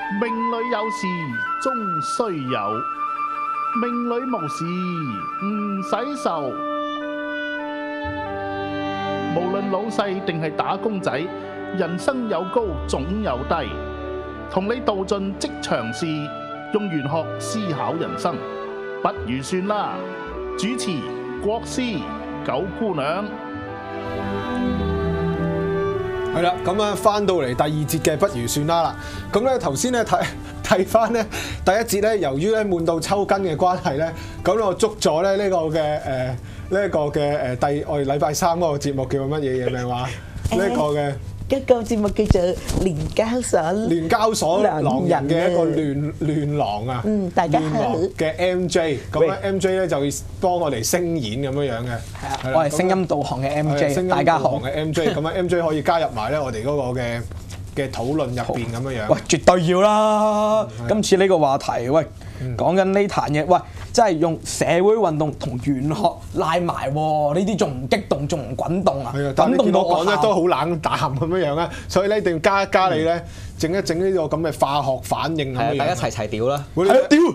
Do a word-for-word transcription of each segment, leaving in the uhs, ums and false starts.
命裏有時終須有，命裏無時唔使愁。無論老細定係打工仔，人生有高總有低。同你道盡職場事，用玄學思考人生，不如算啦。主持國師九姑娘。 係啦，咁啊翻到嚟第二節嘅不如算啦啦。咁咧頭先咧睇睇翻咧第一節咧，由於咧悶到抽筋嘅關係咧，咁我捉咗咧呢個嘅誒呢一個嘅誒第我哋禮拜三嗰個節目叫乜嘢嘢名話？呢一個嘅。 嗰個節目叫做聯交所， 聯交所狼人嘅一個亂亂狼啊， 嗯，大家好嘅 M J， 咁咧 M J 咧就會幫我哋聲演咁樣樣嘅， 係啊，我係聲音導航嘅 M J， 大家好嘅 M J， 咁啊 M J 可以加入埋咧我哋嗰個嘅嘅討論入邊咁樣樣。 喂，絕對要啦！今次呢個話題，喂，講緊呢壇嘢，喂，真係用社會運動同玄學拉埋喎，呢啲仲唔激動，仲唔滾動啊？ 係啊，但係你見我講咧都好冷淡咁樣樣啊，所以咧一定要加一加你咧，整一整呢個咁嘅化學反應咁樣樣。 大家齊齊屌啦！ 係啊，屌！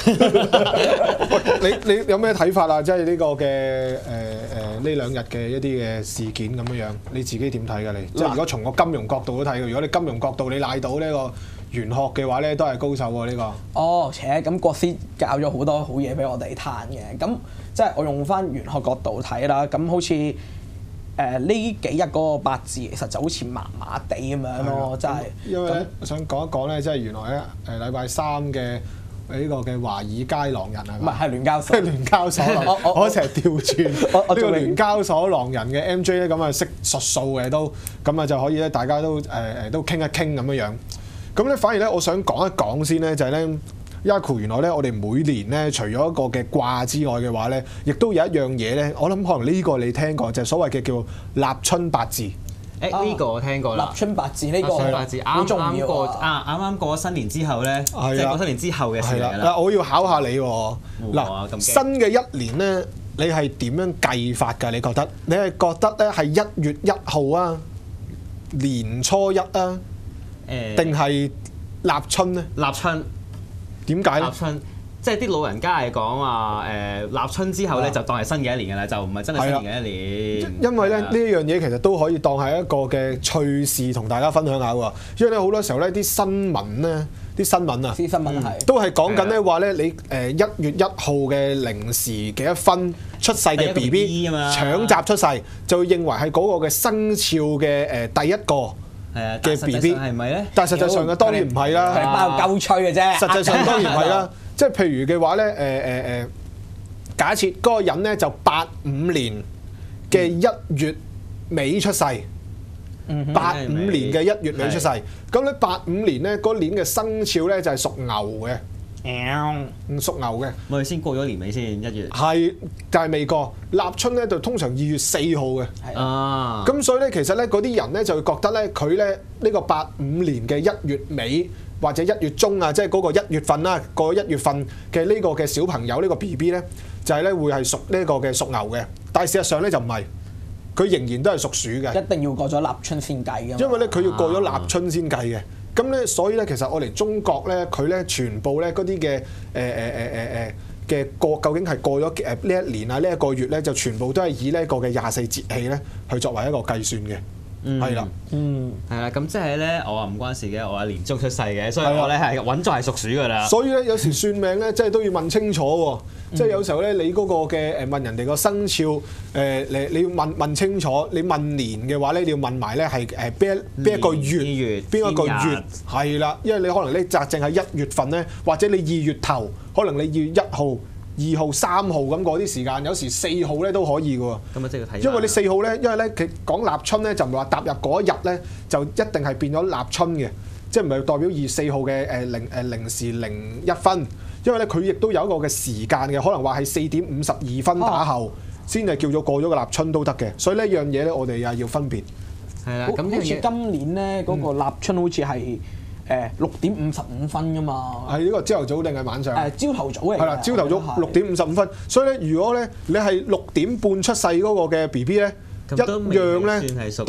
你你有咩睇法啊？即係呢個嘅誒誒呢兩日嘅一啲嘅事件咁樣樣，你自己點睇㗎？你即係如果從個金融角度都睇嘅，如果你金融角度你賴到呢個玄學嘅話咧，都係高手喎呢個。 哦，且咁國師教咗好多好嘢俾我哋嘆嘅，咁即係我用翻玄學角度睇啦，咁好似誒呢幾日嗰個八字其實就好似麻麻地咁樣咯，真係。 因為咧，我想講一講咧，即係原來咧誒禮拜三嘅。呢個嘅華爾街狼人係嘛？唔係係聯交所， 即係聯交所狼。我我成日調轉呢個聯交所狼人嘅 M J 咧，咁啊識術數嘅都，咁啊就可以咧，大家都誒誒都傾一傾咁樣樣。咁咧反而咧，我想講一講先咧，就係咧 Yaku 原來咧，我哋每年咧，除咗一個嘅卦之外嘅話咧，亦都有一樣嘢咧，我諗可能呢個你聽過，就係所謂嘅叫立春八字。 誒呢個我聽過啦， 立春八字呢個八字啱啱過啊，啱啱過咗新年之後咧，即係過新年之後嘅事嚟啦。 嗱，我要考下你喎。嗱，新嘅一年咧，你係點樣計法㗎？你覺得？你係覺得咧係一月一號啊，年初一啊，誒，定係立春咧？ 立春點解咧？ 立春。即係啲老人家係講話誒立春之後咧就當係新嘅一年㗎啦，就唔係真係新年嘅一年。 因為咧呢一樣嘢其實都可以當係一個嘅趣事同大家分享下喎。因為咧好多時候咧啲新聞咧啲新聞啊， 啲新聞係都係講緊咧話咧你誒一月一號嘅零時幾一分出世嘅 B B 搶閘出世，就會認為係嗰個嘅生肖嘅誒第一個嘅 B B 係咪咧？ 但係實際上嘅當然唔係啦， 係包鳩吹嘅啫。 實際上當然係啦。即係譬如嘅話咧，誒誒誒，假設嗰個人咧就八五年嘅一月尾出世，八五年嘅一月尾出世，咁咧八五年咧嗰年嘅生肖咧就係屬牛嘅，嗯，屬牛嘅。 我哋先過咗年尾先一月。 係，但係未過。立春咧就通常二月四號嘅。 啊。咁所以咧，其實咧嗰啲人咧就會覺得咧，佢咧呢個八五年嘅一月尾。或者一月中啊，即係嗰個一月份啦，過一月份嘅呢個嘅小朋友呢個 B B 咧，就係咧會係屬呢個嘅屬牛嘅，但係事實上咧就唔係，佢仍然都係屬鼠嘅。 一定要過咗立春先計㗎。 因為咧佢要過咗立春先計嘅，咁咧所以咧其實我哋中國咧佢咧全部咧嗰啲嘅誒誒誒誒誒嘅過究竟係過咗誒呢一年啊呢一個月咧，就全部都係以呢一個嘅廿四節氣咧去作為一個計算嘅。係啦， 嗯， 係啦，咁即係咧，我話唔關事嘅，我係年中出世嘅，所以我咧係穩在係屬鼠噶啦。 所以咧，有時算命咧，即係都要問清楚喎。即係有時候咧，你嗰個嘅誒問人哋個生肖誒，你你要問問清楚。你問年嘅話咧，你要問埋咧係誒邊一邊一個月，邊一個月係啦。因為你可能咧擇正係一月份咧，或者你二月頭，可能你二月一號。二號、三號咁嗰啲時間，有時四號咧都可以嘅喎。 咁啊，即係要睇。 因為你四號咧，因為咧佢講立春咧，就唔係話踏入嗰一日咧，就一定係變咗立春嘅，即係唔係代表二四號嘅誒零誒零時零一分。因為咧佢亦都有一個嘅時間嘅，可能話係四點五十二分打後先係叫做過咗個立春都得嘅。所以呢一樣嘢咧，我哋又要分別。 係啦，咁好似今年咧嗰個立春好似係。誒六點五十五分㗎嘛， 係呢個朝頭早定係晚上？ 誒朝頭早嚟。 係啦，朝頭早六點五十五分，所以咧，如果咧你係六點半出世嗰個嘅 B B 咧，一樣咧都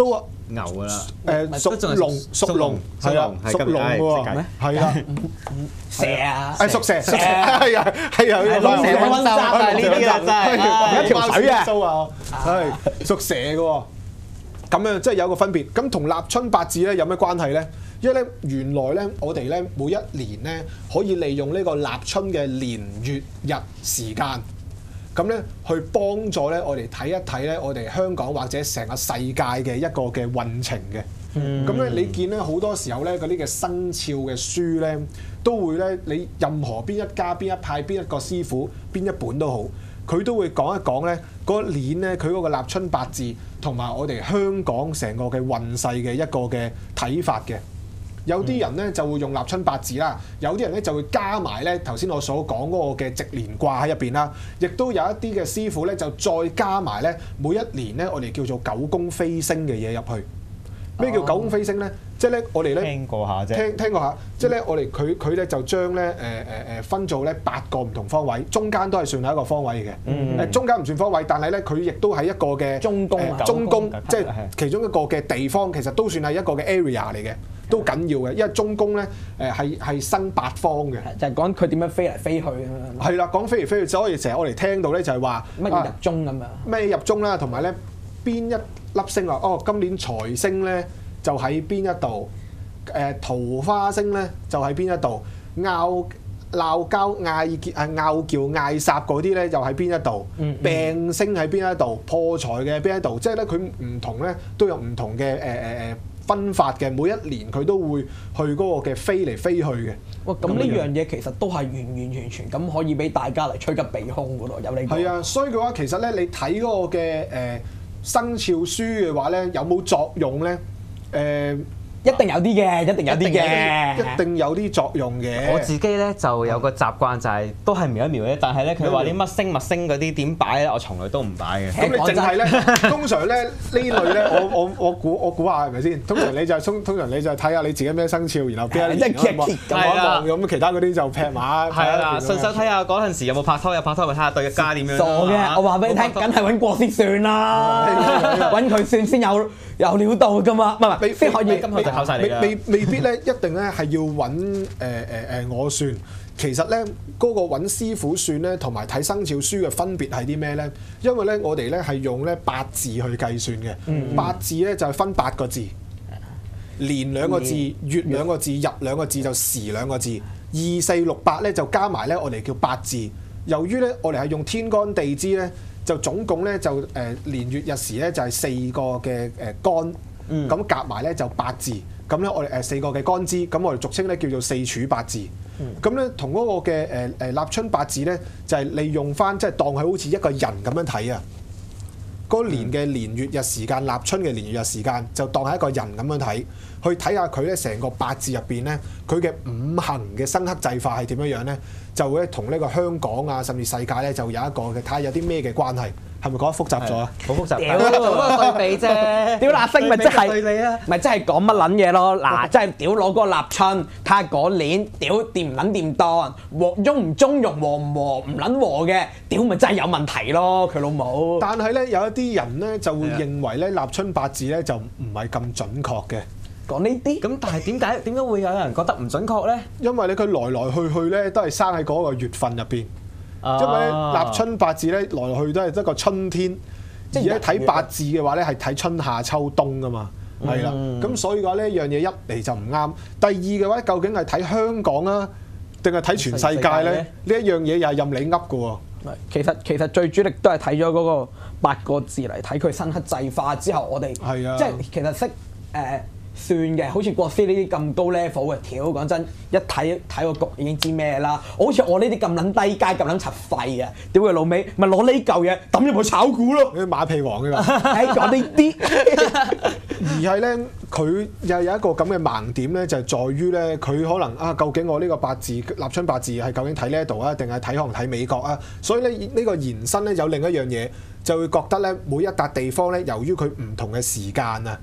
牛㗎啦。 誒屬龍，屬龍係啊，屬龍喎，係啦， 蛇啊， 誒屬蛇，屬蛇係啊係啊， 龍蛇混雜啊呢啲啊真係一條水啊，係屬蛇嘅喎。咁樣即係有個分別。咁同立春八字咧有咩關係咧？因為咧原來咧我哋咧每一年咧可以利用呢個立春嘅年月日時間，咁咧去幫助咧我哋睇一睇咧我哋香港或者成個世界嘅一個嘅運程嘅。咁咧、嗯、你見咧好多時候咧嗰啲嘅生肖嘅書咧都會咧你任何邊一家邊一派邊一個師傅邊一本都好，佢都會講一講咧嗰年咧佢嗰個立春八字同埋我哋香港成個嘅運勢嘅一個嘅睇法嘅。有啲人咧就會用立春八字啦，有啲人咧就會加埋咧頭先我所講嗰個嘅直連卦喺入邊啦，亦都有一啲嘅師傅咧就再加埋咧每一年咧我哋叫做九宮飛星嘅嘢入去。咩叫九宮飛星咧？即係咧我哋咧聽過下啫， 聽聽過下，即係咧我哋佢佢咧就將咧誒誒誒分做咧八個唔同方位，中間都係算係一個方位嘅。誒、嗯、中間唔算方位，但係咧佢亦都係一個嘅中宮、 呃、中宮，即係其中一個嘅地方，其實都算係一個嘅 area 嚟嘅。都緊要嘅，因為中宮咧誒係係生八方嘅， 就係講佢點樣飛嚟飛去咁樣。 係啦，講飛嚟飛去，所以成日我哋聽到咧就係話乜嘢入中咁樣。 咩入中啦，同埋咧邊一粒星話哦，今年財星咧就喺邊一度，誒、呃、桃花星咧就喺邊一度，拗鬧交嗌結誒拗撬嗌殺嗰啲咧又喺邊一度，嗯嗯病星喺邊一度，破財嘅邊一度，即係咧佢唔同咧都有唔同嘅誒誒誒分法嘅，每一年佢都會去嗰個嘅飛嚟飛去嘅。 哇！咁呢樣嘢其實都係完完全全咁可以俾大家嚟趨吉避凶㗎咯，有呢個。係啊，所以嘅話其實咧，你睇嗰個嘅誒、呃、生肖書嘅話咧，有冇作用咧？誒、呃。 一定有啲嘅，一定有啲嘅， 一定有啲作用嘅。 我自己咧就有個習慣就係都係瞄一瞄嘅，但係咧佢話啲乜星乜星嗰啲點擺咧，我從來都唔擺嘅。 咁你淨係咧，通常咧呢類咧，我我我估我估下係咪先？通常你就係通通常你就係睇下你自己咩生肖，然後邊一年咁望一望咁，其他嗰啲就劈馬。係啦， 順手睇下嗰陣時有冇拍拖，有拍拖咪睇下對家點樣。 傻嘅，我話俾你聽，梗係揾過先算啦，揾佢算先有有料到噶嘛，唔係唔係先可以今日就靠曬你啦。 未未必咧，一定咧係要揾誒誒誒我算。其實咧，嗰個揾師傅算咧，同埋睇生肖書嘅分別係啲咩咧？因為咧，我哋咧係用咧八字去計算嘅。嗯、八字咧就係分八個字，年兩個字，月兩個字，日兩個字就時兩個字。二四六八咧就加埋咧，我哋叫八字。由於咧，我哋係用天干地支咧，就總共咧就誒年月日時咧就係四個嘅誒干，咁夾埋咧就八字。咁咧，我哋誒四個嘅干支，咁我哋俗稱咧叫做四柱八字。咁咧、嗯，同嗰個嘅誒誒立春八字咧，就係、是、利用翻，即、就、係、是、當佢好似一個人咁樣睇啊。嗰、那個、年嘅年月日時間，立春嘅年月日時間，就當係一個人咁樣睇，去睇下佢咧成個八字入邊咧，佢嘅五行嘅生克制化係點樣樣咧，就會同呢個香港啊，甚至世界咧，就有一個嘅睇下有啲咩嘅關係。係咪講得複雜咗啊？ 好複雜。 屌，做嗰個對比啫。屌嗱，星咪即係，咪即係講乜撚嘢咯？嗱，即係屌攞嗰個立春，睇下嗰年屌掂唔撚掂當，和中唔中庸，和唔和唔撚和嘅，屌咪真係有問題咯，佢老母。 但係咧，有一啲人咧就會認為咧，立春八字咧就唔係咁準確嘅。 講呢啲咁，但係點解點解會有人覺得唔準確咧？ 因為咧，佢來來去去咧都係生喺嗰個月份入邊。因為咧立春八字咧來來去都係一個春天，即係而家睇八字嘅話咧係睇春夏秋冬噶嘛，係啦、嗯。咁所以嘅話呢一樣嘢一嚟就唔啱。第二嘅話究竟係睇香港啊，定係睇全世界咧？呢一樣嘢又係任你噏嘅喎。 其實其實最主力都係睇咗嗰個八個字嚟睇佢生克制化之後，我哋係啊， 即係其實識誒。呃算嘅，好似國師呢啲咁高 level 嘅，屌講真，一睇睇個局已經知咩啦。好似我呢啲咁撚低階、咁撚柒廢啊，屌佢老味，咪攞呢嚿嘢抌入去炒股咯。 啲馬屁王㗎嘛， 係講呢啲。 而係咧，佢又有一個咁嘅盲點咧，就係在於咧，佢可能啊，究竟我呢個八字立春八字係究竟睇呢一度啊，定係睇可能睇美國啊？所以咧呢個延伸咧有另一樣嘢，就會覺得咧每一笪地方咧，由於佢唔同嘅時間啊。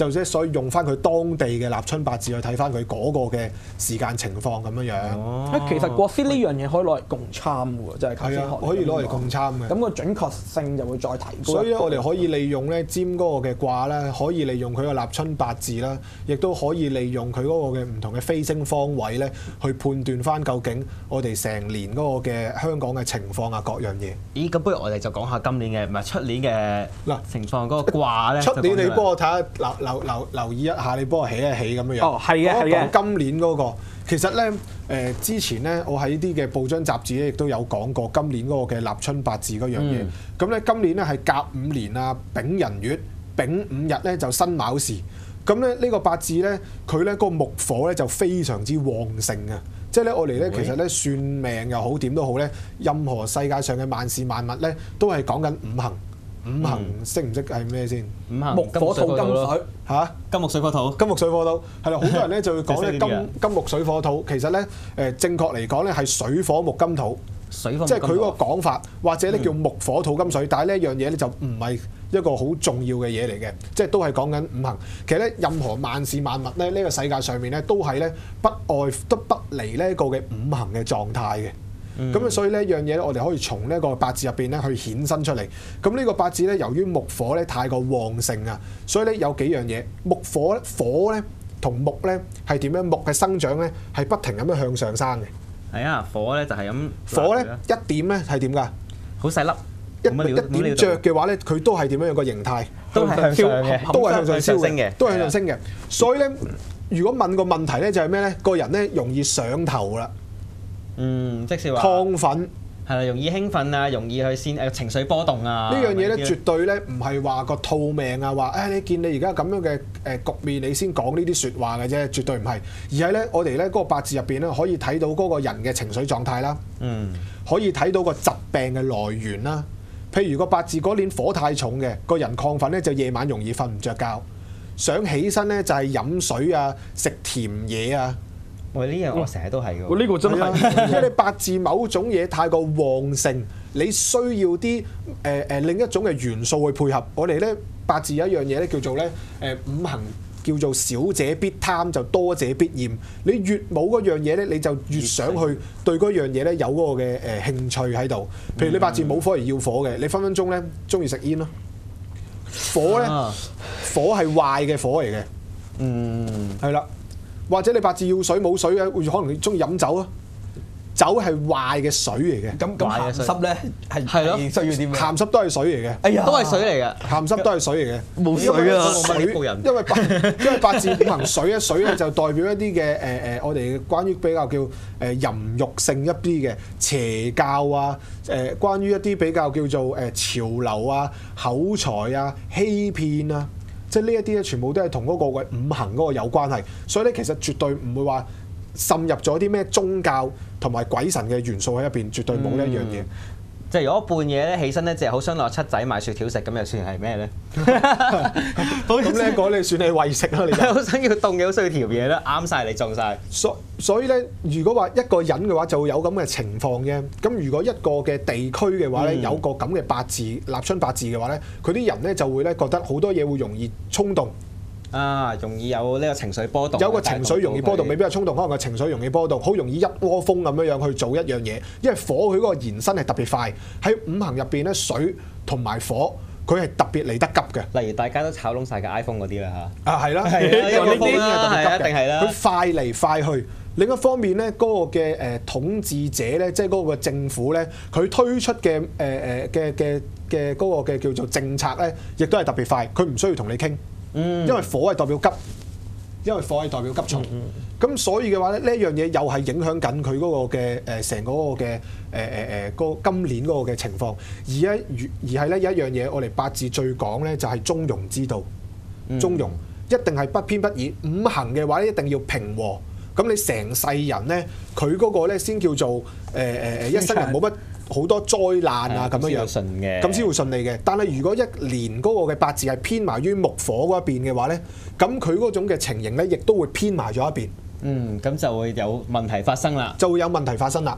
就即係所以用翻佢當地嘅立春八字去睇翻佢嗰個嘅時間情況咁樣樣。 啊，其實國師呢樣嘢可以攞嚟共參嘅喎，即係頭先學你可以攞嚟共參嘅。 咁個準確性就會再提高。 所以咧，我哋可以利用咧占嗰個嘅卦啦，可以利用佢個立春八字啦，亦都可以利用佢嗰個嘅唔同嘅飛星方位咧，去判斷翻究竟我哋成年嗰個嘅香港嘅情況啊，各樣嘢。 咦，咁不如我哋就講下今年嘅唔係出年嘅嗱情況嗰個卦咧。 出年你幫我睇下，留留留留意一下，你幫我起一起咁樣樣。 哦，係嘅，係嘅。 講今年嗰個，其實咧誒、呃、之前咧，我喺啲嘅報章雜誌咧，亦都有講過今年嗰個嘅立春八字嗰樣嘢。咁咧、嗯、今年咧係甲午年啊，丙寅月，丙午日咧就辛卯時。咁咧呢個八字咧，佢咧嗰個木火咧就非常之旺盛啊！即係咧我哋咧其實咧算命又好點都好咧，任何世界上嘅萬事萬物咧，都係講緊五行。五行識唔識係咩先？ 五行木火土金水嚇， 金木水火土。 金木水火土係啦，好多人咧就會講咧金金木水火土，其實咧誒正確嚟講咧係水火木金土。 水火即係佢嗰個講法，或者咧叫木火土金水，但係呢一樣嘢咧就唔係一個好重要嘅嘢嚟嘅，即係都係講緊五行。其實咧，任何萬事萬物咧，呢個世界上面咧都係咧不外都不離呢一個嘅五行嘅狀態嘅。咁啊、嗯，所以呢一樣嘢咧，我哋可以從呢一個八字入邊咧去衍生出嚟。咁呢個八字咧，由於木火咧太過旺盛啊，所以咧有幾樣嘢，木火咧火咧同木咧係點樣？木嘅生長咧係不停咁樣向上生嘅。 係啊，火咧就係咁。 火咧一點咧係點㗎？ 好細粒， 一一點着嘅話咧，佢都係點樣樣個形態？ 都係向上嘅， 都係向上燒升嘅， 都係向上升嘅。所以咧，如果問個問題咧，就係咩咧？個人咧容易上頭啦。 嗯，即係話亢奮係啦，容易興奮啊，容易去先誒情緒波動啊。 呢樣嘢咧，絕對咧唔係話個套命啊，話誒你見你而家咁樣嘅誒局面，你先講呢啲説話嘅啫，絕對唔係。而係咧，我哋咧嗰個八字入邊咧，可以睇到嗰個人嘅情緒狀態啦。嗯，可以睇到個疾病嘅來源啦。譬如個八字嗰年火太重嘅，個人亢奮咧就夜晚容易瞓唔着覺，想起身咧就係飲水啊、食甜嘢啊。 喂，呢樣我成日都係嘅。 我呢個真係， 因為你八字某種嘢太過旺盛，你需要啲誒誒另一種嘅元素去配合。我哋咧八字有一樣嘢咧叫做咧誒、呃、五行叫做少者必貪，就多者必厭。你越冇嗰樣嘢咧，你就越想去對嗰樣嘢咧有嗰個嘅誒興趣喺度。譬如你八字冇火而要火嘅，你分分鐘咧中意食煙咯。火咧，啊、火係壞嘅火嚟嘅。嗯，係啦。或者你八字要水冇水嘅，會可能你中意飲酒啊？酒係壞嘅水嚟嘅。 咁咁鹹濕咧係係咯，需要啲咩？ 鹹濕都係水嚟嘅。 哎呀， 都係水嚟嘅。 鹹濕都係水嚟嘅。 冇水啊！ 水，因為八因為八字五行水咧，水咧就代表一啲嘅誒誒，我哋關於比較叫誒淫慾性一啲嘅邪教啊，誒關於一啲比較叫做誒潮流啊、口才啊、欺騙啊。即係呢一啲咧，全部都係同嗰個嘅五行嗰個有關係，所以咧其實絕對唔會話滲入咗啲咩宗教同埋鬼神嘅元素喺入邊，絕對冇呢一樣嘢。 即係如果半夜咧起身咧，就係好想落七仔買雪條食，咁又算係咩咧？ 咁呢一個你算係餵食啦，你好想要凍嘅，好需要調嘢啦，啱晒你中晒。 所所以咧，如果話一個人嘅話，就會有咁嘅情況嘅。咁如果一個嘅地區嘅話咧，嗯、有個咁嘅八字立春八字嘅話咧，佢啲人咧就會咧覺得好多嘢會容易衝動。 啊，容易有呢個情緒波動， 有個情緒容易波動，未必係衝動，可能個情緒容易波動，好容易一窩蜂咁樣樣去做一樣嘢。因為火佢嗰個延伸係特別快，喺五行入邊咧，水同埋火佢係特別嚟得急嘅。 例如大家都炒窿晒嘅 iPhone 嗰啲啦嚇。啊， 係啦， 係啊，呢個風啦，係啊，一定係啦。 佢快嚟快去。另一方面咧，嗰個嘅誒統治者咧，即係嗰個政府咧，佢推出嘅誒誒嘅嘅嘅嗰個嘅叫做政策咧，亦都係特別快。佢唔需要同你傾。因為火係代表急，因為火係代表急躁，咁、嗯嗯、所以嘅話咧，呢一樣嘢又係影響緊佢嗰個嘅誒成嗰個嘅誒誒誒個今年嗰個嘅情況，而咧而係咧有一樣嘢，我哋八字最講咧就係中庸之道，嗯、中庸一定係不偏不倚，五行嘅話咧一定要平和，咁你成世人咧佢嗰個咧先叫做誒誒誒一生人冇乜好多災難啊咁樣樣，咁先會順利嘅。但係如果一年嗰個嘅八字係偏埋於木火嗰一邊嘅話咧，咁佢嗰種嘅情形咧，亦都會偏埋咗一邊。 嗯，咁就會有問題發生啦。 就會有問題發生啦。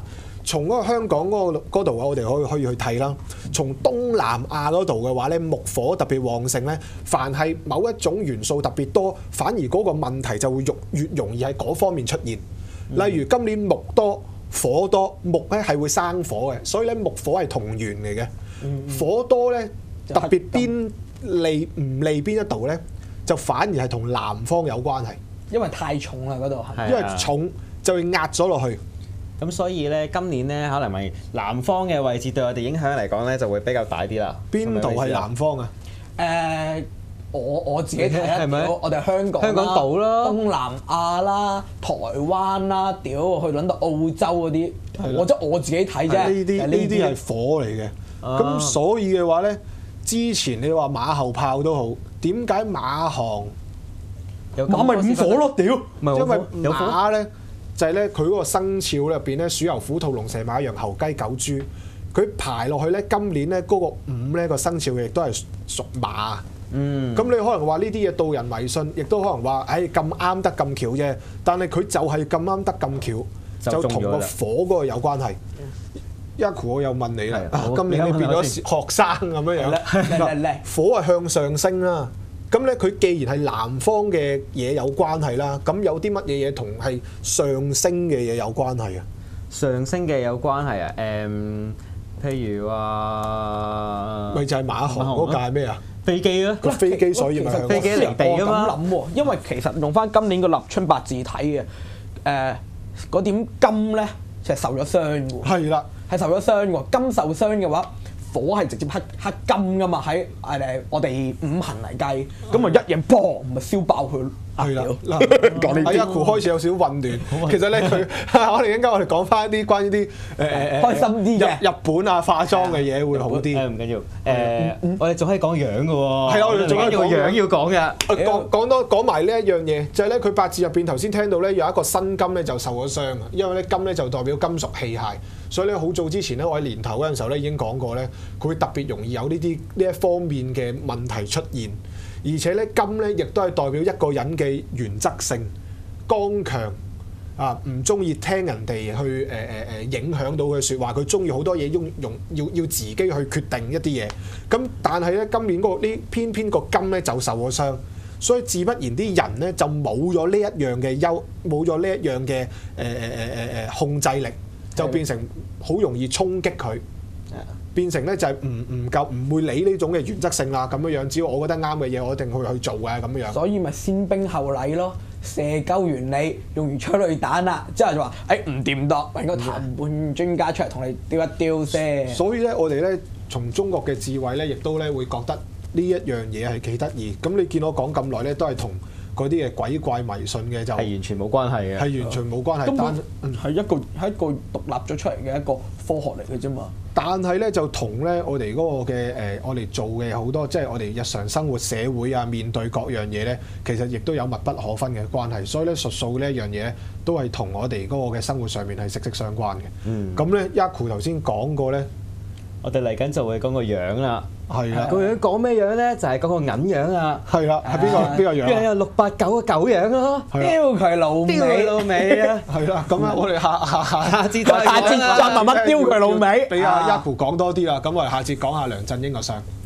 從嗰個香港嗰個嗰度啊，我哋可以可以去睇啦。從東南亞嗰度嘅話咧，木火特別旺盛咧，凡係某一種元素特別多，反而嗰個問題就會越越容易喺嗰方面出現。例如今年木多火多，木咧係會生火嘅，所以咧木火係同源嚟嘅。火多咧特別邊利唔利邊一度咧，就反而係同南方有關係， 因為太重啦嗰度係。 因為重就會壓咗落去。 咁所以咧，今年咧可能咪南方嘅位置對我哋影響嚟講咧，就會比較大啲啦。 邊度係南方啊？ 誒，我我自己睇係咪啊，我哋香港香港島啦東南亞啦、台灣啦，屌去撚到澳洲嗰啲，我即係我自己睇啫。 呢啲呢啲係火嚟嘅。咁所以嘅話咧，之前你話馬後炮都好，點解馬航馬咪五火咯？屌， 因為馬咧就係咧佢嗰個生肖入邊咧，鼠牛虎兔龍蛇馬羊猴雞狗豬，佢排落去咧，今年咧嗰個五咧個生肖嘅亦都係屬馬。嗯，咁你可能話呢啲嘢導人迷信，亦都可能話，誒咁啱得咁巧啫。但係佢就係咁啱得咁巧，就同個火嗰個有關係。Yaku，我又問你啦，今年你變咗學生咁樣樣，火係向上升啦。咁咧，佢既然係南方嘅嘢有關係啦，咁有啲乜嘢嘢同係上升嘅嘢有關係啊？ 上升嘅有關係啊？誒，譬如話， 咪就係馬航嗰架係咩啊？ 飛機咯， 個飛機所以咪飛機離地㗎嘛。 咁諗喎，因為其實用翻今年個立春八字睇嘅，誒嗰點金咧，就係受咗傷喎。 係啦， 係受咗傷喎。金受傷嘅話，火係直接克克金噶嘛，喺誒我哋五行嚟計，咁啊一嘢砰咪燒爆佢。 係啦，嗱，阿 Yaku 開始有少少混亂。其實咧，佢我哋應該我哋講翻一啲關於啲誒誒開心啲嘅日本啊化妝嘅嘢會好啲。 誒唔緊要，誒我哋仲可以講樣嘅喎。 係啊，我哋仲可以講樣要講嘅。 講講多講埋呢一樣嘢，就係咧佢八字入邊頭先聽到咧有一個辛金咧就受咗傷啊，因為咧金咧就代表金屬器械，所以咧好早之前咧我喺年頭嗰陣時候咧已經講過咧，佢會特別容易有呢啲呢一方面嘅問題出現。而且咧金咧亦都係代表一個人嘅原則性、剛強啊，唔中意聽人哋去誒誒誒影響到佢説話，佢中意好多嘢用用要要自己去決定一啲嘢。咁但係咧今年嗰個呢偏偏個金咧就受咗傷，所以自不然啲人咧就冇咗呢一樣嘅優，冇咗呢一樣嘅誒誒誒誒誒控制力，就變成好容易衝擊佢。變成咧就係唔唔夠唔會理呢種嘅原則性啦咁樣樣，只要我覺得啱嘅嘢，我一定去去做嘅咁樣。 所以咪先兵後禮咯，射鳩完你用完催淚彈啦，之後就話誒唔掂當，揾個談判專家出嚟同你丟一丟先。 所以咧，我哋咧從中國嘅智慧咧，亦都咧會覺得呢一樣嘢係幾得意。咁你見我講咁耐咧，都係同嗰啲嘅鬼怪迷信嘅就係完全冇關係嘅， 係完全冇關係。 根但本係一個係一個獨立咗出嚟嘅一個科學嚟嘅啫嘛。 但係咧就同咧我哋嗰個嘅誒、呃，我哋做嘅好多即係我哋日常生活社會啊，面對各樣嘢咧，其實亦都有密不可分嘅關係。所以咧術數呢一樣嘢咧，都係同我哋嗰個嘅生活上面係息息相關嘅。嗯，咁咧 Yaku 頭先講過咧， 我哋嚟緊就會講個樣啦。 係啦， 個樣講咩樣咧？就係嗰個銀樣啊！ 係啦，係邊個邊個樣？ 邊有六八九嘅狗樣咯？ 屌佢老味， 屌佢老味啊！ 係啦，咁啊，我哋下下下下節再下節再慢慢屌佢老味， 俾阿 Yaku 講多啲啦。咁我哋下節講下梁振英個相。